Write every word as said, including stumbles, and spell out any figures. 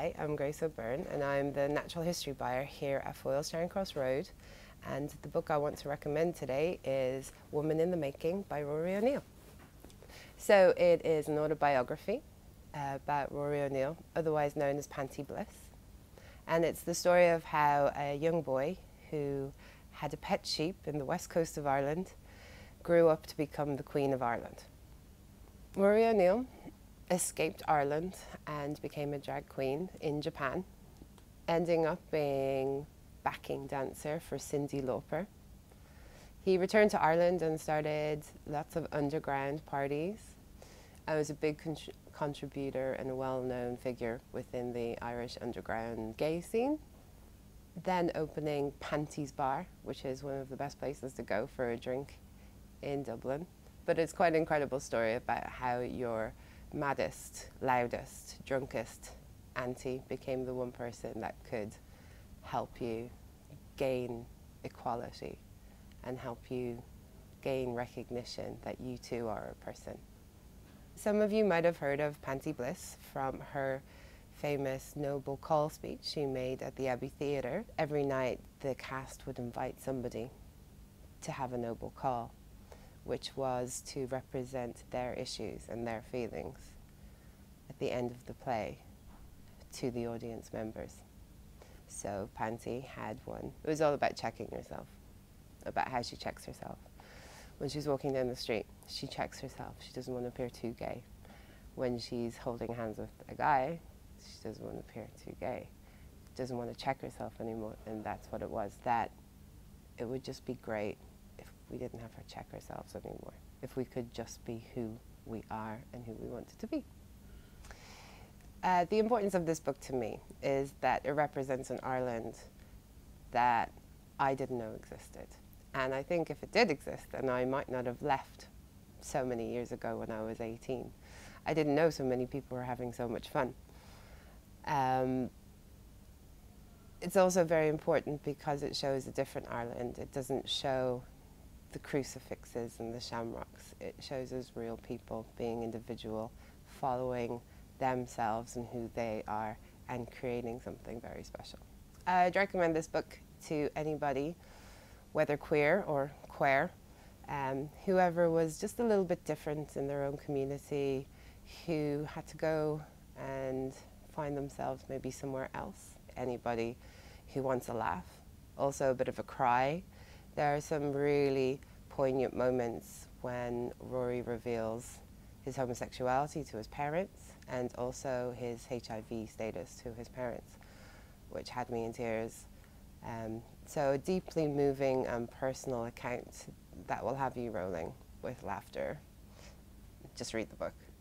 Hi, I'm Grace O'Byrne and I'm the natural history buyer here at Foyles Charing Cross Road, and the book I want to recommend today is Woman in the Making by Rory O'Neill. So it is an autobiography uh, about Rory O'Neill, otherwise known as Panti Bliss, and it's the story of how a young boy who had a pet sheep in the west coast of Ireland grew up to become the Queen of Ireland. Rory O'Neill escaped Ireland and became a drag queen in Japan, ending up being backing dancer for Cyndi Lauper. He returned to Ireland and started lots of underground parties. I was a big con contributor and a well-known figure within the Irish underground gay scene. Then opening Panti's Bar, which is one of the best places to go for a drink in Dublin. But it's quite an incredible story about how your maddest, loudest, drunkest auntie became the one person that could help you gain equality and help you gain recognition that you too are a person. Some of you might have heard of Panti Bliss from her famous Noble Call speech she made at the Abbey Theatre. Every night the cast would invite somebody to have a noble call, which was to represent their issues and their feelings at the end of the play to the audience members. So Panti had one. It was all about checking herself, about how she checks herself. When she's walking down the street, she checks herself. She doesn't want to appear too gay. When she's holding hands with a guy, she doesn't want to appear too gay. She doesn't want to check herself anymore, and that's what it was. That it would just be great if we didn't have to check ourselves anymore, if we could just be who we are and who we wanted to be. Uh, the importance of this book to me is that it represents an Ireland that I didn't know existed. And I think if it did exist, then I might not have left so many years ago when I was eighteen. I didn't know so many people were having so much fun. Um, it's also very important because it shows a different Ireland. It doesn't show the crucifixes and the shamrocks. It shows us real people being individual, following themselves and who they are, and creating something very special. I'd recommend this book to anybody, whether queer or queer, um, whoever was just a little bit different in their own community, who had to go and find themselves maybe somewhere else. Anybody who wants a laugh, also a bit of a cry. There are some really poignant moments when Rory reveals his homosexuality to his parents and also his H I V status to his parents, which had me in tears. Um, so a deeply moving and personal account that will have you rolling with laughter. Just read the book.